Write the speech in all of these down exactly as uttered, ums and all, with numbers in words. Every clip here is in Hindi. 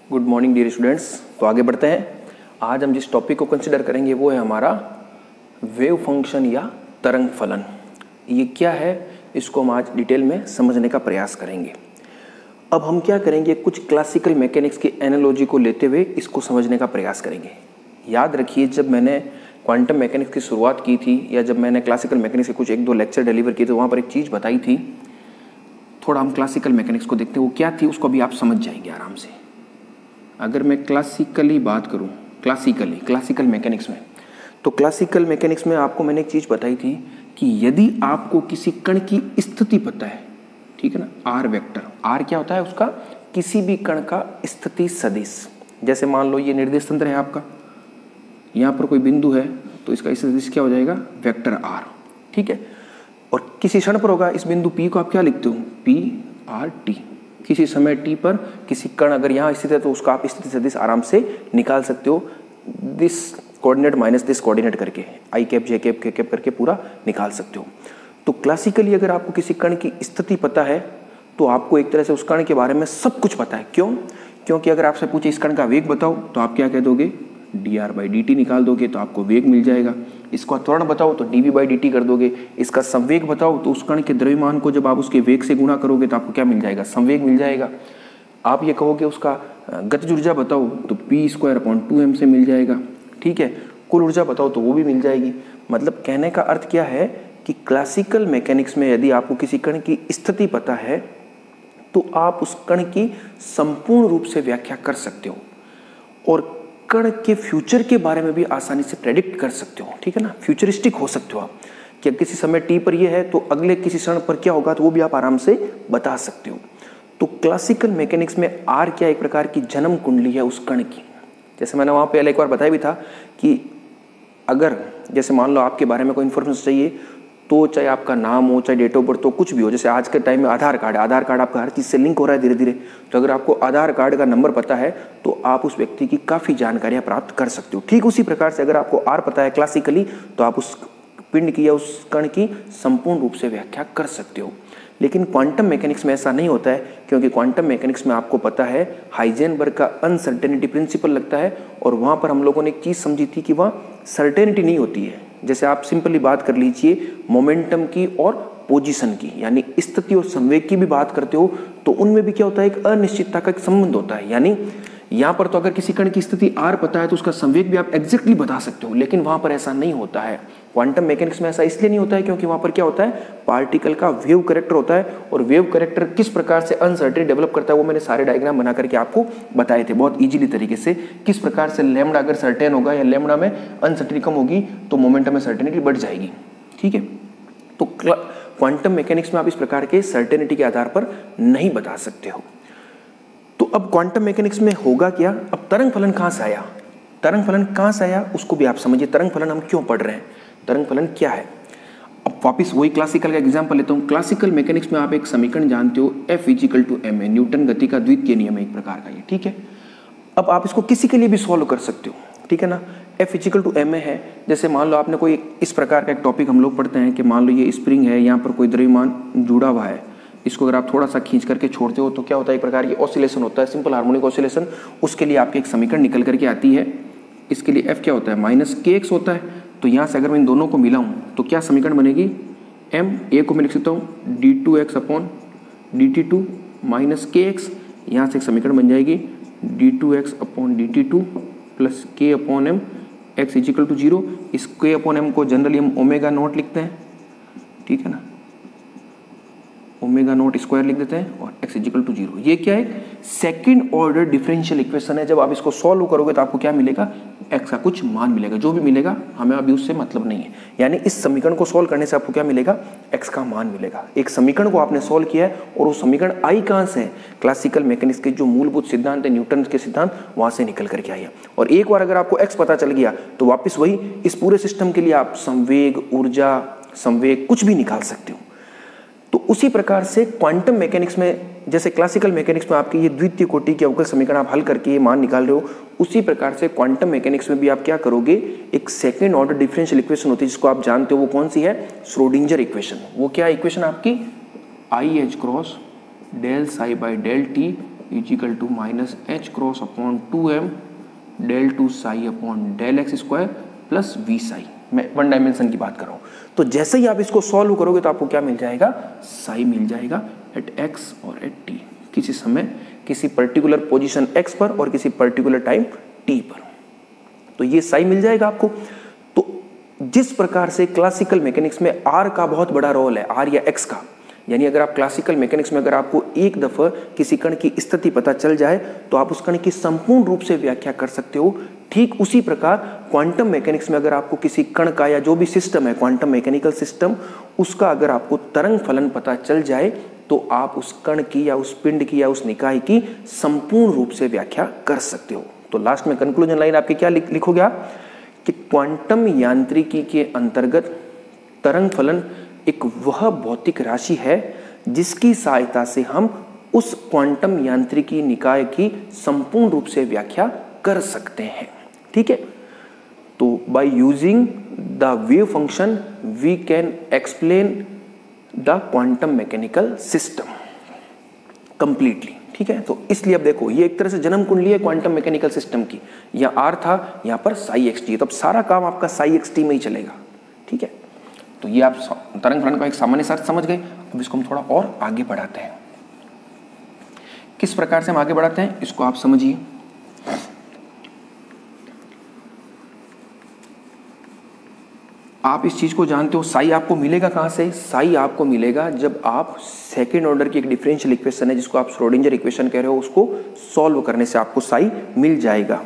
Good morning dear students. तो आगे बढ़ते हैं। आज हम जिस टॉपिक को कंसिडर करेंगे वो है हमारा वेव फंक्शन या तरंग फलन। ये क्या है इसको हम आज डिटेल में समझने का प्रयास करेंगे। अब हम क्या करेंगे, कुछ क्लासिकल मैकेनिक्स की एनालॉजी को लेते हुए इसको समझने का प्रयास करेंगे। याद रखिए, जब मैंने क्वांटम मैकेनिक्स की शुरुआत की थी या जब मैंने क्लासिकल मैकेनिक्स के कुछ एक दो लेक्चर डिलीवर किए तो वहाँ पर एक चीज़ बताई थी। थोड़ा हम क्लासिकल मैकेनिक्स को देखते हैं वो क्या थी, उसको भी आप समझ जाएंगे आराम से। अगर मैं क्लासिकली बात करूं, क्लासिकली क्लासिकल मैकेनिक्स में, तो क्लासिकल मैकेनिक्स में आपको मैंने एक चीज़ बताई थी कि यदि आपको किसी कण की स्थिति पता है, ठीक है ना, आर वेक्टर, आर क्या होता है उसका, किसी भी कण का स्थिति सदिश। जैसे मान लो ये निर्देश तंत्र है आपका, यहाँ पर कोई बिंदु है तो इसका सदिश क्या हो जाएगा, वेक्टर आर, ठीक है। और किसी क्षण पर होगा, इस बिंदु पी को आप क्या लिखते हो, पी आर टी। किसी समय टी पर किसी कण अगर यहाँ स्थित है तो उसका आप स्थिति सदिश आराम से निकाल सकते हो, this coordinate minus this coordinate करके, I cap J cap K cap करके पूरा निकाल सकते हो। तो क्लासिकली अगर आपको किसी कण की स्थिति पता है तो आपको एक तरह से उस कण के बारे में सब कुछ पता है। क्यों? क्योंकि अगर आपसे पूछे इस कण का वेग बताओ तो आप क्या कह दोगे, D R by D T निकाल दोगे तो आपको वेग मिल जाएगा। इसका त्वरण बताओ तो D V by D T कर दोगे। इसका संवेग बताओ तो उस कण के द्रव्यमान को जब आप उसके वेग से गुणा करोगे तो आपको क्या मिल जाएगा, संवेग मिल जाएगा। आप ये कहोगे उसका गतिज ऊर्जा बताओ तो P square upon two M से मिल जाएगा, ठीक है। कुल ऊर्जा बताओ तो वो भी मिल जाएगी। मतलब कहने का अर्थ क्या है कि क्लासिकल मैकेनिक्स में यदि आपको किसी कण की स्थिति पता है तो आप उस कण की संपूर्ण रूप से व्याख्या कर सकते हो और कण के फ्यूचर के बारे में भी आसानी से प्रेडिक्ट कर सकते हो, ठीक है ना। फ्यूचरिस्टिक हो सकते हो आप कि किसी समय टी पर ये है तो अगले किसी क्षण पर क्या होगा तो वो भी आप आराम से बता सकते हो। तो क्लासिकल मैकेनिक्स में आर क्या एक प्रकार की जन्म कुंडली है उस कण की। जैसे मैंने वहाँ पहले एक बार बताया भी था कि अगर जैसे मान लो आपके बारे में कोई इन्फॉर्मेशन चाहिए तो चाहे आपका नाम हो, चाहे डेट ऑफ बर्थ हो, कुछ भी हो। जैसे आज के टाइम में आधार कार्ड है, आधार कार्ड आपका हर चीज़ से लिंक हो रहा है धीरे धीरे। तो अगर आपको आधार कार्ड का नंबर पता है तो आप उस व्यक्ति की काफ़ी जानकारियाँ प्राप्त कर सकते हो। ठीक उसी प्रकार से अगर आपको आर पता है क्लासिकली तो आप उस पिंड की या उस कण की संपूर्ण रूप से व्याख्या कर सकते हो। लेकिन क्वांटम मैकेनिक्स में ऐसा नहीं होता है, क्योंकि क्वांटम मैकेनिक्स में आपको पता है हाइजेनबर्ग का अनसर्टेनिटी प्रिंसिपल लगता है और वहाँ पर हम लोगों ने एक चीज़ समझी थी कि वहाँ सर्टेनिटी नहीं होती है। जैसे आप सिंपली बात कर लीजिए मोमेंटम की और पोजीशन की, यानी स्थिति और संवेग की भी बात करते हो तो उनमें भी क्या होता है, एक अनिश्चितता का एक संबंध होता है। यानी यहाँ पर तो अगर किसी कण की स्थिति आर पता है तो उसका संवेग भी आप एग्जैक्टली बता सकते हो, लेकिन वहाँ पर ऐसा नहीं होता है। क्वांटम मैकेनिक्स में ऐसा इसलिए नहीं होता है क्योंकि वहाँ पर क्या होता है, पार्टिकल का वेव कैरेक्टर होता है और वेव कैरेक्टर किस प्रकार से अनसर्टेनिटी डेवलप करता है वो मैंने सारे डायग्राम बना करके आपको बताए थे बहुत ईजिली तरीके से। किस प्रकार से लैम्डा अगर सर्टेन होगा या लैम्डा में अनसर्टेनिटी कम होगी तो मोमेंटम में सर्टेनिटी बढ़ जाएगी, ठीक है। तो क्वांटम मैकेनिक्स में आप इस प्रकार के सर्टेनिटी के आधार पर नहीं बता सकते हो। तो अब क्वांटम मैकेनिक्स में होगा क्या, अब तरंग फलन कहाँ से आया, तरंग फलन कहाँ से आया उसको भी आप समझिए। तरंग फलन हम क्यों पढ़ रहे हैं, तरंग फलन क्या है। अब वापस वही क्लासिकल का एग्जांपल लेता हूँ। क्लासिकल मैकेनिक्स में आप एक समीकरण जानते हो, F equal to M A, Newton गति का द्वितीय नियम है एक प्रकार का ये, ठीक है। अब आप इसको किसी के लिए भी सॉल्व कर सकते हो, ठीक है ना। F equal to M A है, जैसे मान लो आपने कोई इस प्रकार का एक टॉपिक हम लोग पढ़ते हैं कि मान लो ये स्प्रिंग है, यहाँ पर कोई द्रव्यमान जुड़ा हुआ है, इसको अगर आप थोड़ा सा खींच करके छोड़ते हो तो क्या होता है, एक प्रकार की ऑसिलेशन होता है, सिंपल हार्मोनिक ऑसिलेशन। उसके लिए आपकी एक समीकरण निकल करके आती है, इसके लिए एफ क्या होता है, माइनस के एक्स होता है। तो यहाँ से अगर मैं इन दोनों को मिलाऊं तो क्या समीकरण बनेगी, एम ए को मैं लिख सकता हूँ D two X upon D T two minus K X. यहाँ से एक समीकरण बन जाएगी D two X upon D T two plus K upon M, X equal to zero. इस के अपॉन एम को जनरली हम ओमेगा नोट लिखते हैं, ठीक है ना, ओमेगा नोट स्क्वायर लिख देते हैं और x इजिकल टू जीरो। ये क्या है, सेकंड ऑर्डर डिफरेंशियल इक्वेशन है। जब आप इसको सॉल्व करोगे तो आपको क्या मिलेगा, x का कुछ मान मिलेगा, जो भी मिलेगा हमें अभी उससे मतलब नहीं है। यानी इस समीकरण को सॉल्व करने से आपको क्या मिलेगा, x का मान मिलेगा। एक समीकरण को आपने सॉल्व किया है और वो समीकरण आई कहाँ से है, क्लासिकल मैकेनिक्स के जो मूलभूत सिद्धांत है, न्यूटन के सिद्धांत, वहाँ से निकल करके आई है। और एक बार अगर आपको x पता चल गया तो वापस वही इस पूरे सिस्टम के लिए आप संवेग, ऊर्जा, संवेग कुछ भी निकाल सकते हो। तो उसी प्रकार से क्वांटम मैकेनिक्स में, जैसे क्लासिकल मैकेनिक्स में आपकी ये द्वितीय कोटि के अवकल समीकरण आप हल करके ये मान निकाल रहे हो, उसी प्रकार से क्वांटम मैकेनिक्स में भी आप क्या करोगे, एक सेकंड ऑर्डर डिफरेंशियल इक्वेशन होती है जिसको आप जानते हो, वो कौन सी है, श्रोडिंजर इक्वेशन। वो क्या इक्वेशन आपकी, I H cross del psi by del T is equal to minus H cross upon two M del two psi upon del X square plus V psi. मैं वन डायमेंशन की बात कर रहा हूँ। तो जैसे ही आप इसको सॉल्व करोगे तो आपको क्या मिल जाएगा, साई मिल जाएगा एट एक्स और एट टी, किसी समय किसी पर्टिकुलर पोजीशन एक्स पर और किसी पर्टिकुलर टाइम टी पर। तो ये साई मिल जाएगा आपको। तो जिस प्रकार से क्लासिकल मैकेनिक्स में आर का बहुत बड़ा रोल है, आर या एक्स का, यानी अगर आप क्लासिकल मैकेनिक्स में अगर आपको एक दफा किसी कण की स्थिति पता चल जाए तो आप उस कण की संपूर्ण रूप से व्याख्या कर सकते हो। ठीक उसी प्रकार क्वांटम मैकेनिक्स में अगर आपको किसी कण का या जो भी सिस्टम है क्वांटम मैकेनिकल सिस्टम, उसका अगर आपको तरंग फलन पता चल जाए तो आप उस कण की या उस पिंड की या उस निकाय की संपूर्ण रूप से व्याख्या कर सकते हो। तो लास्ट में कंक्लूजन लाइन आपकी क्या लिखोगे आप, कि क्वांटम यांत्रिकी के अंतर्गत तरंग फलन एक वह भौतिक राशि है जिसकी सहायता से हम उस क्वांटम यांत्रिकी निकाय की संपूर्ण रूप से व्याख्या कर सकते हैं। ठीक है, तो by using the wave function we can explain the quantum mechanical system completely. ठीक है, तो इसलिए अब देखो ये एक तरह से जन्म कुंडली है क्वांटम मैकेनिकल सिस्टम की। यह आर था, यहाँ पर साई एक्स टी, तो अब सारा काम आपका साई एक्स टी में ही चलेगा। ठीक है, तो ये आप तरंग फलन का एक सामान्य अर्थ समझ गए। अब इसको हम थोड़ा और आगे बढ़ाते हैं। किस प्रकार से हम आगे बढ़ाते हैं इसको आप समझिए। आप इस चीज को जानते हो, साई आपको मिलेगा कहां से, साई आपको मिलेगा जब आप सेकेंड ऑर्डर की एक डिफरेंशियल इक्वेशन है जिसको आप श्रोडिंगर इक्वेशन कह रहे हो, उसको सॉल्व करने से आपको साई मिल जाएगा।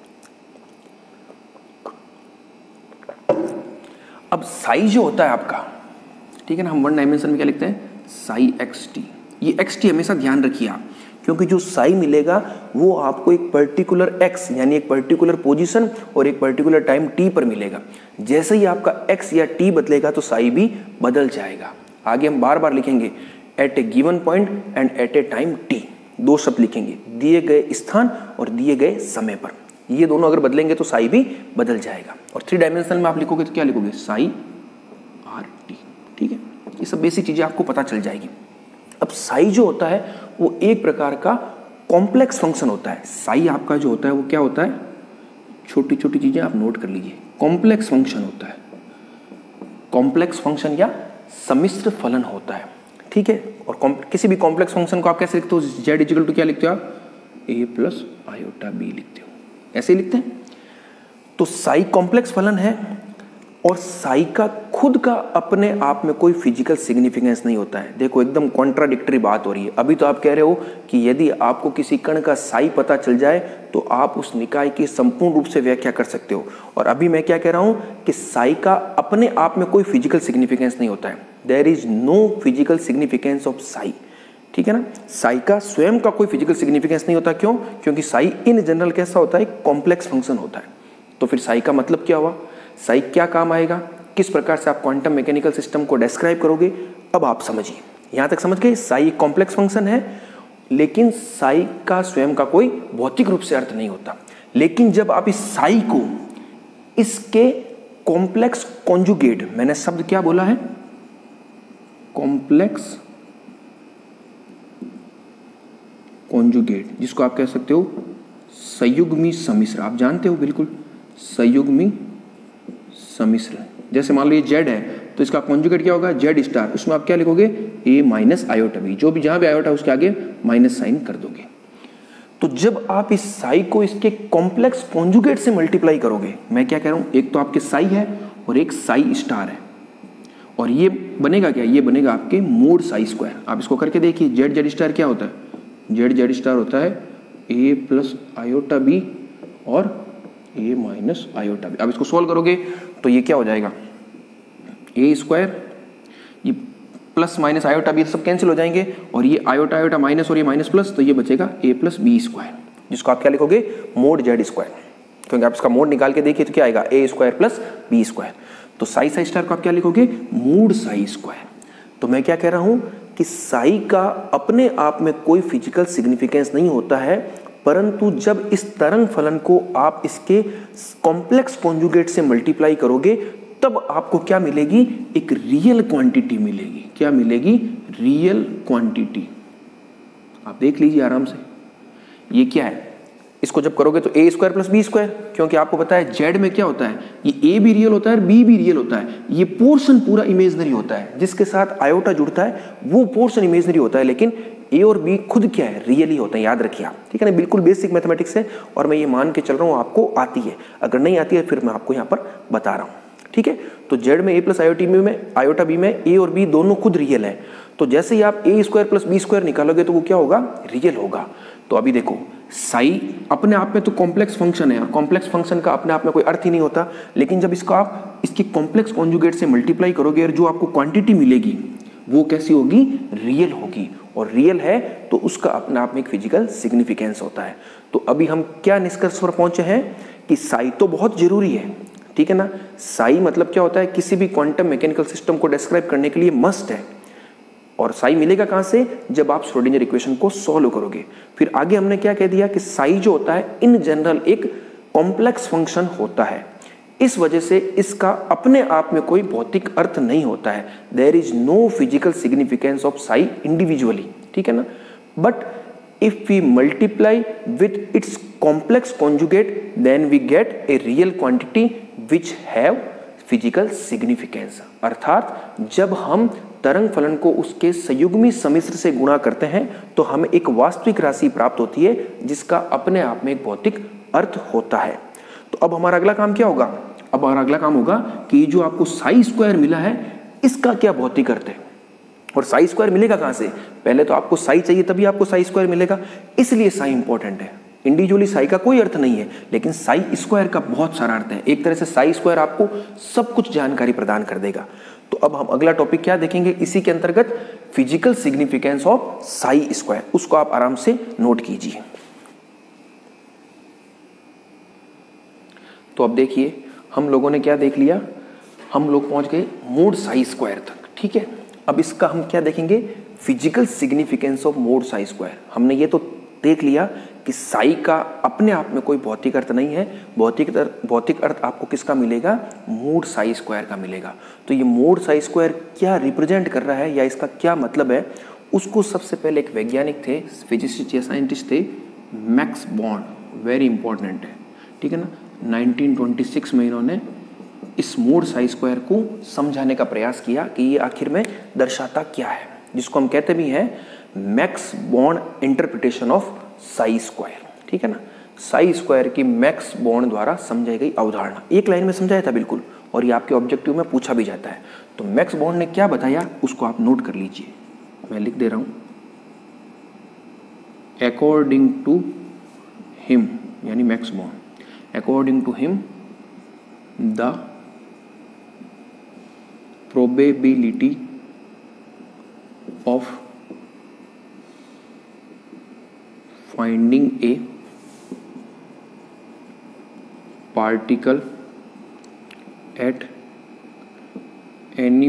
अब साई जो होता है आपका, ठीक है ना, हम वन डायमेंशन में क्या लिखते हैं, साई एक्स टी। ये एक्स टी हमेशा ध्यान रखिए आप, क्योंकि जो साई मिलेगा वो आपको एक पर्टिकुलर एक्स यानी एक पर्टिकुलर पोजीशन और एक पर्टिकुलर टाइम टी पर मिलेगा। जैसे ही आपका एक्स या टी बदलेगा तो साई भी बदल जाएगा। आगे हम बार बार लिखेंगे at a given point and at a time T, दो शब्द लिखेंगे, दिए गए स्थान और दिए गए समय पर। ये दोनों अगर बदलेंगे तो साई भी बदल जाएगा। और थ्री डायमेंशन में आप लिखोगे तो क्या लिखोगे, साई आर टी। ठीक है, ये सब बेसिक चीजें आपको पता चल जाएगी। अब साई जो होता है वो एक प्रकार का कॉम्प्लेक्स फंक्शन होता है। साई आपका जो होता है वो क्या होता है, छोटी छोटी चीजें आप नोट कर लीजिए, कॉम्प्लेक्स फंक्शन होता है, कॉम्प्लेक्स फंक्शन या सम्मिश्र फलन होता है। ठीक है, और किसी भी कॉम्प्लेक्स फंक्शन को आप कैसे लिखते हो, जेड इक्वल टू क्या लिखते हो आप, ए प्लस आयोटा बी लिखते हो, ऐसे ही लिखते हैं। तो साई कॉम्प्लेक्स फलन है और साई का खुद का अपने आप में कोई फिजिकल सिग्निफिकेंस नहीं होता है। देखो एकदम कॉन्ट्राडिक्टरी बात हो रही है। अभी तो आप कह रहे हो कि यदि आपको किसी कण का साई पता चल जाए तो आप उस निकाय की संपूर्ण रूप से व्याख्या कर सकते हो, और अभी मैं क्या कह रहा हूं कि साई का अपने आप में कोई फिजिकल सिग्निफिकेंस नहीं होता है। There is no physical significance of psi. ठीक है ना, साई का स्वयं का कोई फिजिकल सिग्निफिकेंस नहीं होता। क्यों? क्योंकि साई इन जनरल कैसा होता है, कॉम्प्लेक्स फंक्शन होता है। तो फिर साई का मतलब क्या हुआ, साई क्या काम आएगा, किस प्रकार से आप क्वांटम मैकेनिकल सिस्टम को डिस्क्राइब करोगे, अब आप समझिए। यहां तक समझ गए, साई कॉम्प्लेक्स फंक्शन है लेकिन साई का स्वयं का कोई भौतिक रूप से अर्थ नहीं होता। लेकिन जब आप इस साई को इसके कॉम्प्लेक्स कॉन्जुगेट, मैंने शब्द क्या बोला है, कॉम्प्लेक्स कॉन्जुगेट, जिसको आप कह सकते हो संयुग्मी सम्मिश्र, आप जानते हो बिल्कुल, संयुग्मी सम्मिश्र। जैसे मान लीजिए जेड है तो इसका कॉन्जुगेट क्या होगा, जेड स्टार, उसमें आप क्या लिखोगे, ए माइनस आयोटा बी, जो भी जहां भी आयोटा उसके आगे माइनस साइन कर दोगे। तो जब आप इस साई को इसके कॉम्प्लेक्स कॉन्जुगेट से मल्टीप्लाई करोगे, मैं क्या कह रहा हूं, एक तो आपके साई है और एक साई स्टार है, और ये बनेगा क्या, ये बनेगा आपके मोड साई स्क्वायर। आप इसको करके देखिए, जेड जेड स्टार क्या होता है, जेड जेड स्टार होता है ए प्लस आयोटा बी और ए माइनस आयोटा बी। अब इसको सॉल्व करोगे तो ये क्या हो जाएगा, ए स्क्वायर, ये प्लस माइनस आयोटा बी सब कैंसिल हो जाएंगे, और ये आयोटा आयोटा माइनस और ये माइनस प्लस, तो ये बचेगा ए प्लस बी स्क्वायर, जिसको आप क्या लिखोगे, मोड जेड स्क्वायर। क्योंकि आप इसका मोड निकाल के देखिए तो क्या आएगा, A square plus B square. तो साई साई स्टार को आप क्या लिखोगे, मोड साई स्क्वायर। तो मैं क्या कह रहा हूं कि साई का अपने आप में कोई फिजिकल सिग्निफिकेंस नहीं होता है, परंतु जब इस तरंग फलन को आप इसके कॉम्प्लेक्स कॉन्जुगेट से मल्टीप्लाई करोगे तब आपको क्या मिलेगी, एक रियल क्वांटिटी मिलेगी। क्या मिलेगी, रियल क्वांटिटी। आप देख लीजिए आराम से, ये क्या है, इसको जब करोगे तो A square plus B square, क्योंकि आपको पता है जेड में क्या होता है, ये ए भी रियल होता है और बी भी रियल होता है। ये पोर्शन पूरा इमेजनरी होता है, जिसके साथ आयोटा जुड़ता है वो पोर्शन इमेजनरी होता है, लेकिन ए और बी खुद क्या है, रियल ही होते हैं, याद रखिए आप, ठीक है ना। बिल्कुल बेसिक मैथमेटिक्स है और मैं ये मान के चल रहा हूँ आपको आती है, अगर नहीं आती है फिर मैं आपको यहाँ पर बता रहा हूँ, ठीक है। तो जेड में ए प्लस आयोटी में आयोटा बी में ए और बी दोनों खुद रियल है, तो जैसे ही आप A square plus B square निकालोगे तो वो क्या होगा, रियल होगा। तो अभी देखो साई अपने आप में तो कॉम्प्लेक्स फंक्शन है और कॉम्प्लेक्स फंक्शन का अपने आप में कोई अर्थ ही नहीं होता, लेकिन जब इसको आप इसकी कॉम्प्लेक्स कॉन्जुगेट से मल्टीप्लाई करोगे और जो आपको क्वांटिटी मिलेगी वो कैसी होगी, रियल होगी, और रियल है तो उसका अपने आप में एक फिजिकल सिग्निफिकेंस होता है। तो अभी हम क्या निष्कर्ष पर पहुंचे हैं कि साई तो बहुत जरूरी है, ठीक है ना। साई मतलब क्या होता है, किसी भी क्वांटम मैकेनिकल सिस्टम को डिस्क्राइब करने के लिए मस्ट है, और साई मिलेगा कहां से, जब आप श्रोडिंगर इक्वेशन को सॉल्व करोगे। फिर आगे हमने क्या कह दिया कि साई जो होता है इन जनरल एक कॉम्प्लेक्स फंक्शन होता है, इस वजह से इसका अपने आप में कोई भौतिक अर्थ नहीं होता है। There is no physical significance of psi individually, ठीक है ना। But if we multiply with its complex conjugate then we get a real quantity which have physical significance. अर्थात जब हम तरंग फलन को उसके संयुग्मी सम्मिश्र से गुणा करते हैं तो हमें एक वास्तविक राशि प्राप्त होती है जिसका अपने आप में एक भौतिक अर्थ होता है। तो अब हमारा अगला काम क्या होगा, अब हमारा अगला काम होगा कि जो आपको साई स्क्वायर मिला है इसका क्या भौतिक अर्थ है, और साई स्क्वायर मिलेगा कहां से, पहले तो आपको साई चाहिए तभी आपको साई स्क्वायर मिलेगा, इसलिए साई इंपॉर्टेंट है। इंडिविजुअली साई का कोई अर्थ नहीं है, लेकिन साई स्क्वायर का बहुत सारा अर्थ है। एक तरह से साई स्क्वायर आपको सब कुछ जानकारी प्रदान कर देगा। तो अब हम अगला टॉपिक क्या देखेंगे इसी के अंतर्गत, physical significance of psi square, उसको आप आराम से नोट कीजिए। तो अब देखिए हम लोगों ने क्या देख लिया, हम लोग पहुंच गए मोड साई स्क्वायर तक, ठीक है। अब इसका हम क्या देखेंगे, physical significance of mod psi square. हमने ये तो देख लिया कि साई का अपने आप में कोई भौतिक अर्थ नहीं है, भौतिक भौतिक अर्थ आपको किसका मिलेगा, मोड साई स्क्वायर का मिलेगा। तो ये मोड साई स्क्वायर क्या रिप्रेजेंट कर रहा है या इसका क्या मतलब है, उसको सबसे पहले एक वैज्ञानिक थे, फिजिसिस्ट या साइंटिस्ट थे, मैक्स बॉर्न, वेरी इंपॉर्टेंट है, ठीक है ना। नाइनटीन ट्वेंटी सिक्स में इन्होंने इस मोड साई स्क्वायर को समझाने का प्रयास किया कि ये आखिर में दर्शाता क्या है, जिसको हम कहते भी हैं Max Born interpretation of psi square, ठीक है ना। साई स्क्वायर की मैक्स बॉर्न द्वारा समझाई गई अवधारणा, एक लाइन में समझाया था बिल्कुल, और ये आपके ऑब्जेक्टिव में पूछा भी जाता है। तो मैक्स बॉर्न ने क्या बताया उसको आप नोट कर लीजिए, मैं लिख दे रहा हूं। अकॉर्डिंग टू हिम, यानी Max Born, according to him the probability of finding a particle at any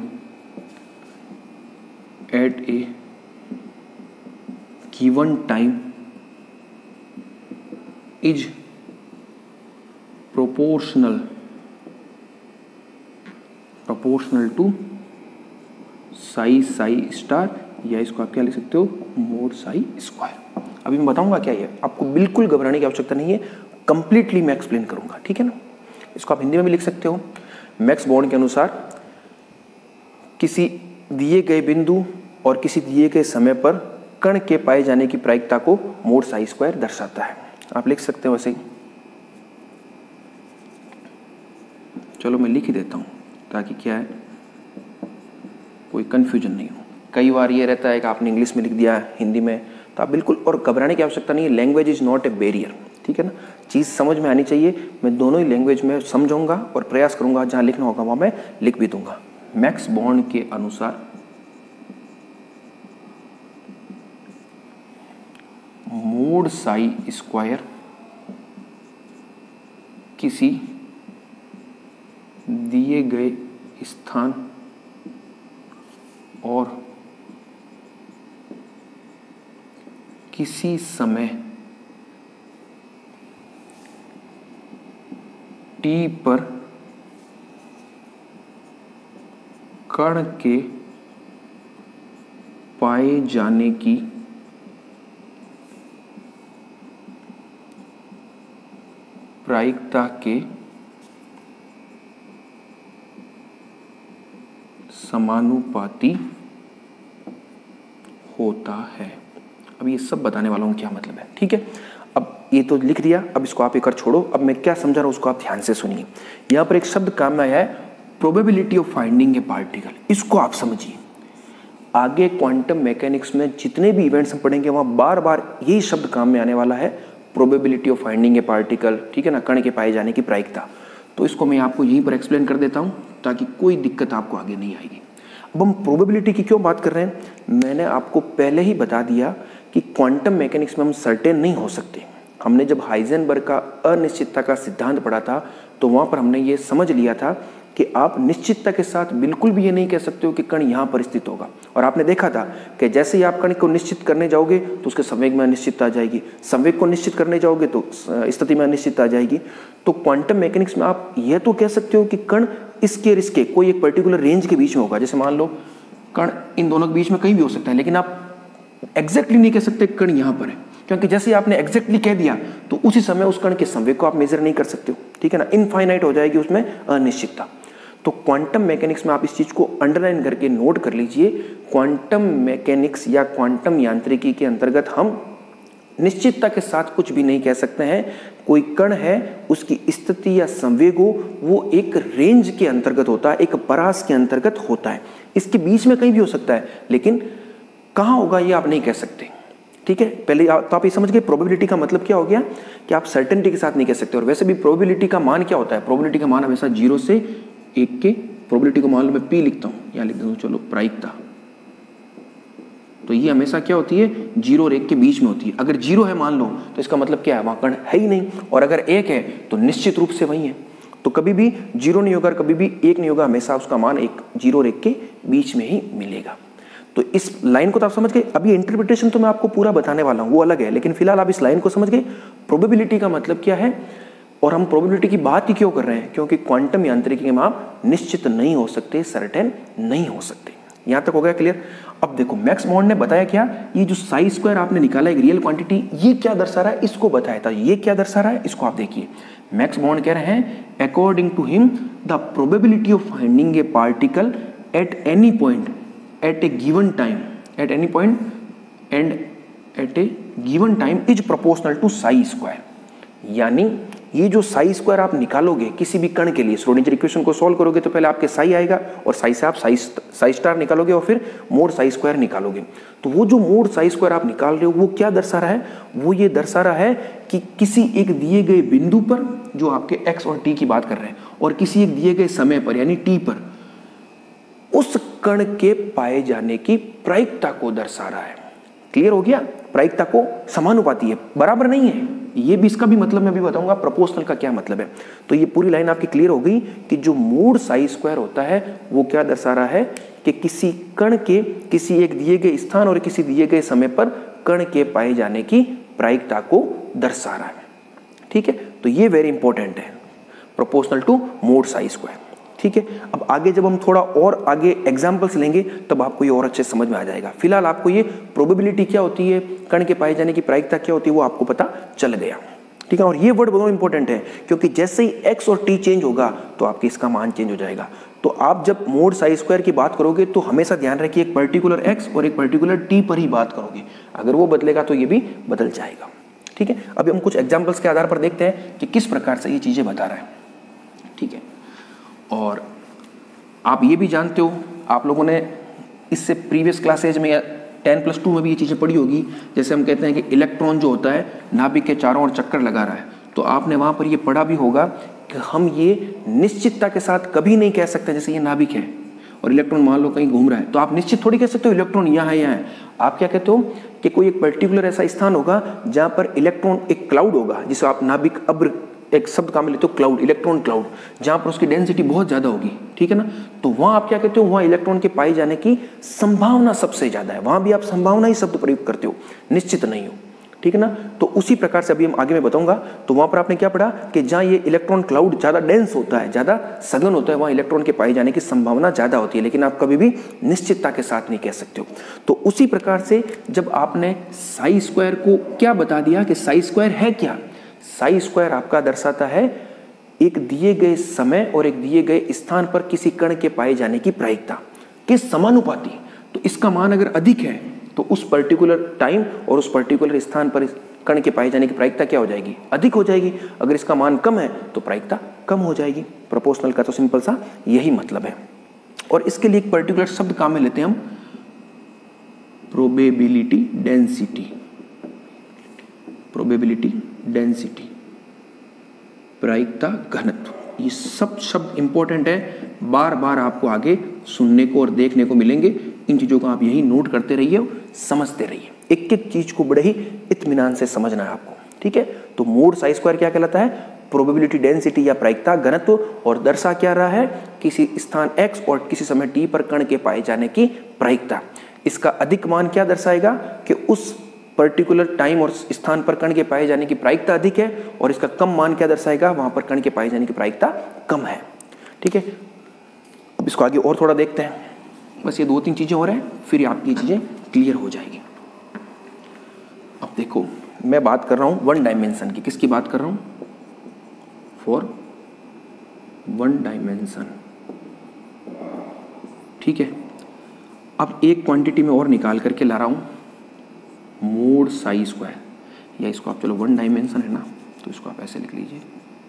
point at a given time is proportional proportional to psi psi star, या इसको आप क्या लिख सकते हो, मोड साई स्क्वायर। अभी मैं बताऊंगा क्या ये, आपको बिल्कुल घबराने की आवश्यकता नहीं है, कंप्लीटली मैं एक्सप्लेन करूंगा, ठीक है ना। इसको आप हिंदी में भी लिख सकते हो। मैक्स बॉर्न के अनुसार किसी दिए गए बिंदु और किसी दिए गए समय पर कण के पाए जाने की प्रायिकता को मोड साई स्क्वायर दर्शाता है। आप लिख सकते हो वैसे ही, चलो मैं लिख ही देता हूँ ताकि क्या है कोई कंफ्यूजन नहीं हो। कई बार ये रहता है कि आपने इंग्लिश में लिख दिया हिंदी में, तो आप बिल्कुल, और घबराने की आवश्यकता नहीं है, language is not a barrier, ठीक है ना। चीज़ समझ में आनी चाहिए, मैं दोनों ही लैंग्वेज में समझूंगा और प्रयास करूंगा, जहां लिखना होगा वहां मैं लिख भी दूंगा। मैक्स बॉर्न के अनुसार मोड साई स्क्वायर किसी दिए गए स्थान और किसी समय टी पर कण के पाए जाने की प्रायिकता के समानुपाती होता है। अब ये सब बताने वाला हूँ क्या मतलब है, ठीक है। अब ये तो लिख दिया, अब इसको आप एक बार छोड़ो। अब मैं क्या समझा रहा हूँ उसको आप ध्यान से सुनिए। यहाँ पर एक शब्द काम में आया है probability of finding a particle, इसको आप समझिए। आगे क्वांटम मैकेनिक्स में जितने भी इवेंट्स हम पढ़ेंगे वहाँ बार बार यही शब्द काम में आने वाला है, probability of finding a particle, ठीक है ना, कण के पाए जाने की प्रायिकता। तो इसको मैं आपको यहीं पर एक्सप्लेन कर देता हूँ ताकि कोई दिक्कत आपको आगे नहीं आएगी। अब हम प्रोबेबिलिटी की क्यों बात कर रहे हैं, मैंने आपको पहले ही बता दिया कि क्वांटम मैकेनिक्स में हम सर्टेन नहीं हो सकते। हमने जब हाइजेनबर्ग का अनिश्चितता का सिद्धांत पढ़ा था तो वहाँ पर हमने ये समझ लिया था कि आप निश्चितता के साथ बिल्कुल भी ये नहीं कह सकते हो कि कण यहाँ पर स्थित होगा। और आपने देखा था कि जैसे ही आप कण को निश्चित करने जाओगे तो उसके संवेग में अनिश्चितता आ जाएगी, संवेग को निश्चित करने जाओगे तो स्थिति में अनिश्चितता आ जाएगी। तो क्वांटम मैकेनिक्स में आप यह तो कह सकते हो कि कण इसके और इसके कोई एक पर्टिकुलर रेंज के बीच में होगा। जैसे मान लो कण इन दोनों के बीच में कहीं भी हो सकता है, लेकिन आप एग्जैक्टली नहीं कह सकते कण यहाँ पर है, क्योंकि जैसे आपने एग्जैक्टली कह दिया तो उसी समय उस कण के संवेग को आप मेजर नहीं कर सकते हो, ठीक है ना, इनफाइनाइट हो जाएगी उसमें अनिश्चितता। तो क्वांटम मैकेनिक्स में आप इस चीज को अंडरलाइन करके नोट कर लीजिए। क्वांटम मैकेनिक्स या क्वांटम यांत्रिकी के अंतर्गत हम निश्चितता के साथ कुछ भी नहीं कह सकते हैं। कोई कण है उसकी स्थिति या संवेग हो वो एक रेंज के अंतर्गत होता है, एक परास के अंतर्गत होता है, इसके बीच में कहीं भी हो सकता है, लेकिन कहाँ होगा ये आप नहीं कह सकते, ठीक है। पहले तो आप ये समझ गए प्रोबेबिलिटी का मतलब क्या हो गया कि आप सर्टेनिटी के साथ नहीं कह सकते। और वैसे भी प्रोबेबिलिटी का मान क्या होता है, प्रोबेबिलिटी का मान हमेशा जीरो से एक के, प्रोबेबिलिटी को मान लो मैं पी लिखता हूँ, यहाँ लिख देता हूँ चलो प्रायिकता, तो ये हमेशा क्या होती है, जीरो और एक के बीच में होती है। अगर जीरो है मान लो तो इसका मतलब क्या है, वहाँ कण है ही नहीं, और अगर एक है तो निश्चित रूप से वही है। तो कभी भी जीरो नहीं होगा, कभी भी एक नहीं होगा, हमेशा उसका मान एक, जीरो और एक के बीच में ही मिलेगा। तो इस लाइन को तो आप समझ गए। अभी इंटरप्रिटेशन तो मैं आपको पूरा बताने वाला हूँ, वो अलग है, लेकिन फिलहाल आप इस लाइन को समझ गए। प्रोबेबिलिटी का मतलब क्या है और हम प्रोबेबिलिटी की बात ही क्यों कर रहे हैं, क्योंकि क्वांटम यांत्रिकी में आप निश्चित नहीं हो सकते, सर्टेन नहीं हो सकते। यहां तक हो गया क्लियर। अब देखो मैक्स बॉर्न ने बताया क्या, ये जो साई स्क्वायर आपने निकाला एक रियल क्वांटिटी, ये क्या दर्शा रहा है, इसको बताया था। ये क्या दर्शा रहा है, इसको आप देखिए। मैक्स बॉर्न कह रहे हैं according to him the probability of finding a particle at any point at a given time at any point and at a given time is proportional to psi square. यानी ये जो साई स्क्वायर आप निकालोगे किसी भी कण के लिए, श्रोडिंगर इक्वेशन को सॉल्व करोगे तो पहले आपके साई आएगा और साई से आप साई साई स्टार निकालोगे और फिर मोड साई स्क्वायर निकालोगे। तो वो जो मोड साई स्क्वायर आप निकाल रहे हो वो क्या दर्शा रहा है, वो ये दर्शा रहा है कि किसी एक दिए गए बिंदु पर, जो आपके एक्स और टी की बात कर रहे हैं, और किसी एक दिए गए समय पर यानी टी पर उस कण के पाए जाने की प्रायिकता को दर्शा रहा है। क्लियर हो गया। प्रायिकता को समानुपाती है, बराबर नहीं है। ये भी, इसका भी मतलब मैं भी बताऊंगा प्रोपोर्शनल का क्या मतलब है। तो ये पूरी लाइन आपकी क्लियर हो गई कि जो मोड साई स्क्वायर होता है वो क्या दर्शा रहा है कि किसी कण के किसी एक दिए गए स्थान और किसी दिए गए समय पर कण के पाए जाने की प्रायिकता को दर्शा रहा है, ठीक है। तो ये वेरी इंपॉर्टेंट है, proportional to mod psi square, ठीक है। अब आगे जब हम थोड़ा और आगे एग्जांपल्स लेंगे तब आपको ये और अच्छे समझ में आ जाएगा। फिलहाल आपको ये प्रोबेबिलिटी क्या होती है, कण के पाए जाने की प्रायिकता क्या होती है, वो आपको पता चल गया, ठीक है। और ये वर्ड बहुत इंपॉर्टेंट है क्योंकि जैसे ही एक्स और टी चेंज होगा तो आपकी इसका मान चेंज हो जाएगा। तो आप जब मोड साई स्क्वायर की बात करोगे तो हमेशा ध्यान रखिए एक पर्टिकुलर एक्स और एक पर्टिकुलर टी पर ही बात करोगे। अगर वो बदलेगा तो ये भी बदल जाएगा, ठीक है। अभी हम कुछ एग्जाम्पल्स के आधार पर देखते हैं कि किस प्रकार से ये चीजें बता रहा है, ठीक है। और आप ये भी जानते हो, आप लोगों ने इससे प्रीवियस क्लासेज में या टेन प्लस टू में भी ये चीज़ें पढ़ी होगी। जैसे हम कहते हैं कि इलेक्ट्रॉन जो होता है नाभिक के चारों ओर चक्कर लगा रहा है, तो आपने वहाँ पर ये पढ़ा भी होगा कि हम ये निश्चितता के साथ कभी नहीं कह सकते। जैसे ये नाभिक है और इलेक्ट्रॉन मान लो कहीं घूम रहा है, तो आप निश्चित थोड़ी कह सकते हो इलेक्ट्रॉन यहाँ है यहाँ है। आप क्या कहते हो कि कोई एक पर्टिकुलर ऐसा स्थान होगा जहाँ पर इलेक्ट्रॉन एक क्लाउड होगा, जिसे आप नाभिक अब्र एक शब्द काम लेते हो क्लाउड, इलेक्ट्रॉन क्लाउड, जहां पर उसकी डेंसिटी बहुत ज्यादा होगी, ठीक है ना। तो वहां आप क्या कहते हो, वहां इलेक्ट्रॉन के पाए जाने की संभावना सबसे ज्यादा है। वहां भी आप संभावना ही शब्द प्रयोग करते हो, निश्चित नहीं हो, ठीक है ना। तो उसी प्रकार से अभी हम आगे मैं बताऊंगा। तो वहां पर आपने क्या पढ़ा कि जहां ये इलेक्ट्रॉन क्लाउड ज्यादा डेंस होता है, ज्यादा सघन होता है, वहां इलेक्ट्रॉन के पाए जाने की संभावना ज्यादा होती है, लेकिन आप कभी भी निश्चितता के साथ नहीं कह सकते हो। तो उसी प्रकार से जब आपने साई स्क्वायर को क्या बता दिया कि साई स्क्वायर है क्या, साई स्क्वायर आपका दर्शाता है एक दिए गए समय और एक दिए गए स्थान पर किसी कण के पाए जाने की प्रायिकता के समानुपाती। तो इसका मान अगर अधिक है तो उस पर्टिकुलर टाइम और उस पर्टिकुलर स्थान पर कण के पाए जाने की प्रायिकता क्या हो जाएगी, अधिक हो जाएगी। अगर इसका मान कम है तो प्रायिकता कम हो जाएगी। प्रोपोर्शनल का तो सिंपल सा यही मतलब है। और इसके लिए एक पर्टिकुलर शब्द काम में लेते हैं हम, प्रोबेबिलिटी डेंसिटी। प्रोबेबिलिटी डेंसिटी, प्रायिकता घनत्व, ये सब शब्द इंपॉर्टेंट है, बार बार आपको आगे सुनने को और देखने को मिलेंगे। इन चीजों को आप यही नोट करते रहिए, समझते रहिए, एक एक चीज को बड़े ही इत्मीनान से समझना है आपको, ठीक है। तो मोड साई स्क्वायर क्या कहलाता है, प्रोबेबिलिटी डेंसिटी या प्रायिकता घनत्व, और दर्शा क्या रहा है, किसी स्थान x और किसी समय t पर कण के पाए जाने की प्रायिकता। इसका अधिक मान क्या दर्शाएगा कि उस पर्टिकुलर टाइम और स्थान पर कण के पाए जाने की प्रायिकता अधिक है, और इसका कम मान क्या दर्शाएगा, वहां पर कण के पाए जाने की प्रायिकता कम है, ठीक है। अब इसको आगे और थोड़ा देखते हैं, बस ये दो तीन चीजें हो रहे हैं, फिर आपकी ये चीजें क्लियर हो जाएगी। अब देखो, मैं बात कर रहा हूं वन डायमेंशन की। किसकी बात कर रहा हूं, फॉर वन डायमेंशन, ठीक है। अब एक क्वांटिटी में और निकाल करके ला रहा हूं, मोड साई स्क्वायर, या इसको आप, चलो वन डायमेंशन है ना, तो इसको आप ऐसे लिख लीजिए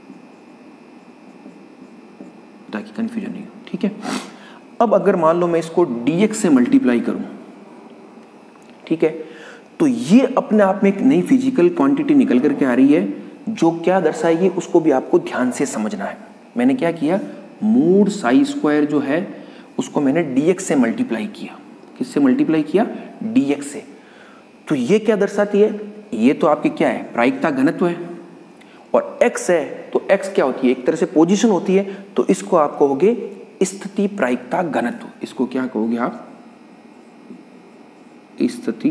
ताकि कंफ्यूजन नहीं हो, ठीक है। अब अगर मान लो मैं इसको dx से मल्टीप्लाई करूं, ठीक है, तो ये अपने आप में एक नई फिजिकल क्वांटिटी निकल करके आ रही है, जो क्या दर्शाएगी उसको भी आपको ध्यान से समझना है। मैंने क्या किया, मोड साई स्क्वायर जो है उसको मैंने dx से मल्टीप्लाई किया। किससे मल्टीप्लाई किया, dx से। तो ये क्या दर्शाती है, ये तो आपकी क्या है, प्रायिकता घनत्व है, और x है तो x क्या होती है, एक तरह से पोजीशन होती है, तो इसको आप कहोगे स्थिति प्रायिकता घनत्व। इसको क्या कहोगे आप, स्थिति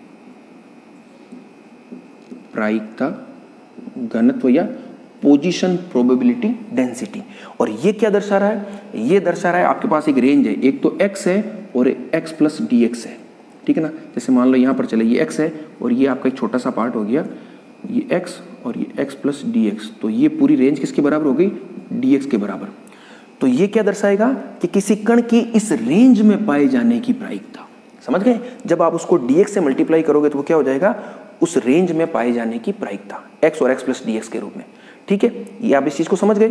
प्रायिकता घनत्व या पोजीशन प्रोबेबिलिटी डेंसिटी। और ये क्या दर्शा रहा है, ये दर्शा रहा है आपके पास एक रेंज है, एक तो x है और x प्लस डी एक्स है, ठीक है ना। जैसे मान लो यहाँ पर चले, ये x है और ये आपका एक छोटा सा पार्ट हो गया, ये x और ये x प्लस डी एक्स, तो ये पूरी रेंज किसके बराबर हो गई, dx के बराबर। तो ये क्या दर्शाएगा कि किसी कण की इस रेंज में पाए जाने की प्रायिकता, समझ गए। जब आप उसको dx से मल्टीप्लाई करोगे तो वो क्या हो जाएगा, उस रेंज में पाए जाने की प्रायिकता, x और x प्लस dx के रूप में, ठीक है। ये आप इस चीज को समझ गए।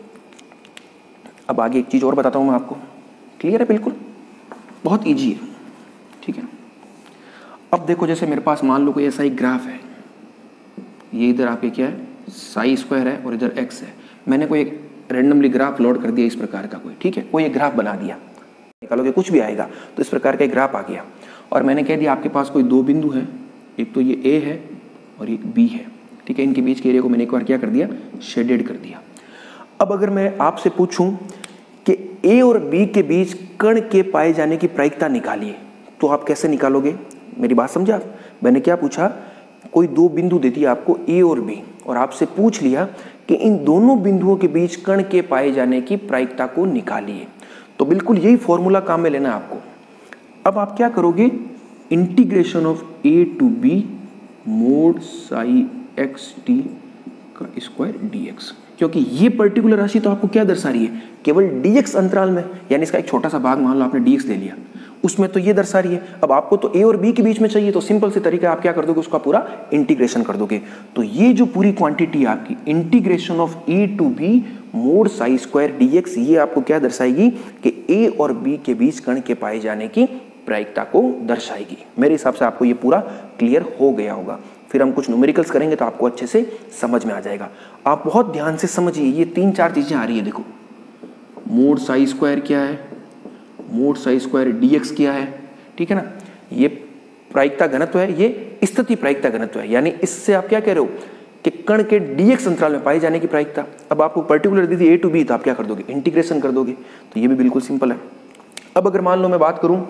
अब आगे एक चीज और बताता हूं मैं आपको, क्लियर है, बिल्कुल बहुत इजी है, ठीक है। अब देखो, जैसे मेरे पास मान लो कोई ऐसा एक ग्राफ है, ये इधर आपके क्या है, साई स्क्वायर है और इधर x है। मैंने कोई एक रैंडमली ग्राफ लोड कर दिया इस प्रकार का, कोई, ठीक है, कोई एक ग्राफ बना दिया, निकालोगे कुछ भी आएगा, तो इस प्रकार का एक ग्राफ आ गया। और मैंने कह दिया आपके पास कोई दो बिंदु है, एक तो ये A है और एक B है, ठीक है। इनके बीच के एरिया को मैंने एक बार क्या कर दिया, शेडेड कर दिया। अब अगर मैं आपसे पूछूं कि A और B के बीच कण के पाए जाने की प्रायिकता निकालिए, तो आप कैसे निकालोगे, मेरी बात समझा। मैंने क्या पूछा, कोई दो बिंदु दे दिया आपको A और B, और आपसे पूछ लिया कि इन दोनों बिंदुओं के बीच कण के पाए जाने की प्रायिकता को निकालिए। तो बिल्कुल यही फॉर्मूला काम में लेना है आपको। अब आप क्या करोगे, integration of A to B mod psi X T का स्क्वायर dx, क्योंकि ये पर्टिकुलर राशि तो आपको क्या दर्शा रही है, केवल dx अंतराल में, यानी इसका एक छोटा सा भाग मान लो आपने dx ले लिया, उसमें तो ये दर्शा रही है। अब आपको तो a और b के बीच में चाहिए, तो सिंपल से तरीका आप क्या कर दोगे, उसका पूरा इंटीग्रेशन कर दोगे। तो ये जो पूरी क्वांटिटी है आपकी, integration of A to B mod psi square dx, ये आपको क्या दर्शाएगी कि a और b के बीच कण के पाए जाने की प्रायिकता को दर्शाएगी। मेरे हिसाब से आपको ये पूरा क्लियर हो गया होगा। फिर हम कुछ न्यूमेरिकल्स करेंगे तो आपको अच्छे से समझ में आ जाएगा। आप बहुत ध्यान से समझिए, ये तीन चार चीजें आ रही है। देखो, मोड साई स्क्वायर क्या है, मोड साई स्क्वायर dx क्या है, ठीक है ना। ये प्रायिकता घनत्व है, ये स्थिति प्रायिकता घनत्व है, यानी इससे आप क्या कह रहे हो कि कण के dx अंतराल में पाई जाने की प्रायिकता। अब आपको पर्टिकुलर दी थी a टू b, तो आप क्या कर दोगे, इंटीग्रेशन कर दोगे। तो ये भी बिल्कुल सिंपल है। अब अगर मान लो मैं बात करूं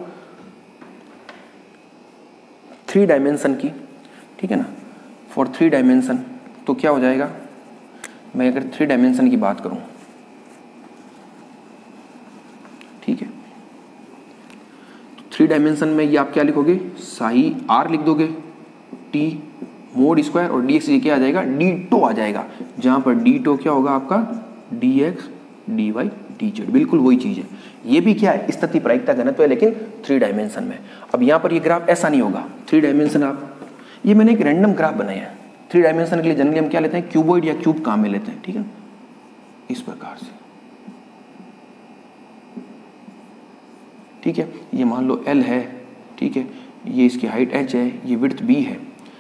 थ्री डायमेंशन की, ठीक है ना, फॉर थ्री डायमेंशन, तो क्या हो जाएगा, मैं अगर थ्री डायमेंशन की बात करूं, ठीक है, तो थ्री डायमेंशन में ये आप क्या लिखोगे, साई आर लिख दोगे, टी मोड स्क्वायर और डी एक्स ये क्या आ जाएगा, डी टो आ जाएगा, जहाँ पर डी टो क्या होगा आपका D X D Y D Z, बिल्कुल वही चीज़ है। ये भी क्या है, स्थिति प्रायिकता घनत्व है लेकिन थ्री डायमेंशन में। अब यहाँ पर ये ग्राफ ऐसा नहीं होगा, थ्री डायमेंशन आप, ये मैंने एक रैंडम ग्राफ बनाया है। थ्री डायमेंशन के लिए जनरली हम क्या लेते हैं, क्यूबॉइड या क्यूब काम में लेते हैं, ठीक है, इस प्रकार से, ठीक है। ये मान लो L है, ठीक है, ये इसकी हाइट H है, ये विड्थ B है।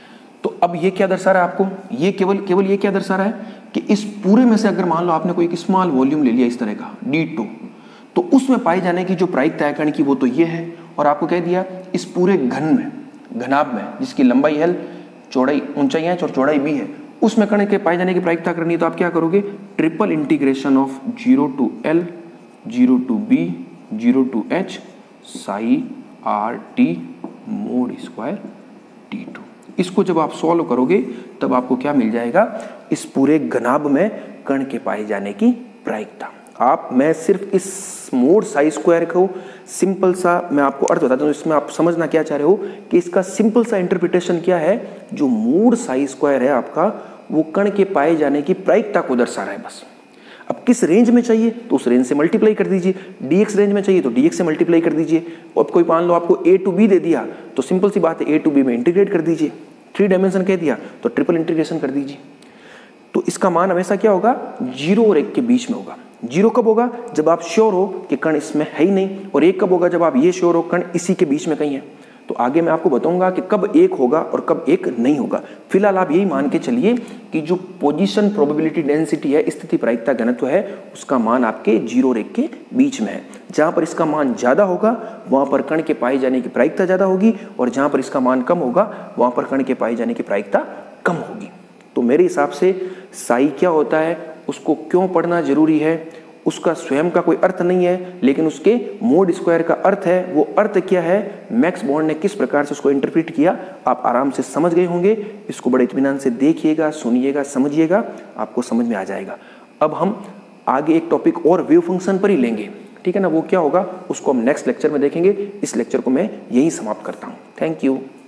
तो अब ये क्या दर्शा रहा है आपको, ये केवल केवल ये क्या दर्शा रहा है कि इस पूरे में से अगर मान लो आपने कोई एक स्मॉल वॉल्यूम ले लिया इस तरह का डी टू, तो उसमें पाई जाने की जो प्रायिकता है कण की वो तो ये है, और आपको कह दिया इस पूरे घन में, घनाभ में जिसकी लंबाई L, चौड़ाई ऊंचाई H और चौड़ाई B है, उसमें कण के पाए जाने की प्रायिकता करनी है। तो आप क्या करोगे, triple integration of zero to L zero to B zero to H psi R T mod square T two. इसको जब आप सॉल्व करोगे तब आपको क्या मिल जाएगा, इस पूरे घनाभ में कण के पाए जाने की प्रायिकता। आप मैं सिर्फ इस मोड साई स्क्वायर को सिंपल सा मैं आपको अर्थ बताता हूँ, इसमें आप समझना क्या चाह रहे हो कि इसका सिंपल सा इंटरप्रिटेशन क्या है, जो मोड साई स्क्वायर है आपका वो कण के पाए जाने की प्रायिकता को दर्शा रहा है बस। अब किस रेंज में चाहिए तो उस रेंज से मल्टीप्लाई कर दीजिए, डीएक्स रेंज में चाहिए तो डीएक्स से मल्टीप्लाई कर दीजिए। अब कोई मान लो आपको ए टू बी दे दिया तो सिंपल सी बात है ए टू बी में इंटीग्रेट कर दीजिए, थ्री डायमेंशन कह दिया तो ट्रिपल इंटीग्रेशन कर दीजिए। तो इसका मान हमेशा क्या होगा, जीरो और एक के बीच में होगा। जीरो कब होगा, जब आप श्योर हो कि कण इसमें है ही नहीं, और एक कब होगा, जब आप ये श्योर हो कण इसी के बीच में कहीं है। तो आगे मैं आपको बताऊंगा कि कब एक होगा और कब एक नहीं होगा। फिलहाल आप यही मान के चलिए कि जो पोजीशन प्रोबेबिलिटी डेंसिटी है, स्थिति प्रायिकता घनत्व है, उसका मान आपके जीरो और एक के बीच में है। जहां पर इसका मान ज्यादा होगा वहां पर कण के पाए जाने की प्रायिकता ज्यादा होगी, और जहां पर इसका मान कम होगा वहां पर कण के पाए जाने की प्रायिकता कम होगी। तो मेरे हिसाब से साई क्या होता है, उसको क्यों पढ़ना जरूरी है, उसका स्वयं का कोई अर्थ नहीं है, लेकिन उसके मोड स्क्वायर का अर्थ है। वो अर्थ क्या है, मैक्स बॉर्न ने किस प्रकार से उसको इंटरप्रेट किया, आप आराम से समझ गए होंगे। इसको बड़े इत्मीनान से देखिएगा, सुनिएगा, समझिएगा, आपको समझ में आ जाएगा। अब हम आगे एक टॉपिक और वेव फंक्शन पर ही लेंगे, ठीक है ना। वो क्या होगा उसको हम नेक्स्ट लेक्चर में देखेंगे। इस लेक्चर को मैं यही समाप्त करता हूँ। Thank you.